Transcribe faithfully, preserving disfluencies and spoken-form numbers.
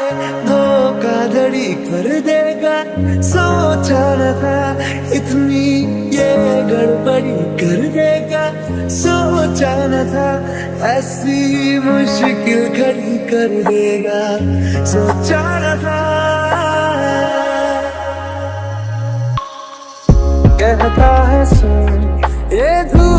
धोखाधड़ी कर देगा, सोचा न था इतनी ये गड़बड़ी कर देगा, सोचा न था ऐसी मुश्किल खड़ी कर देगा, सोचा न था। कहता है सुन ये धूप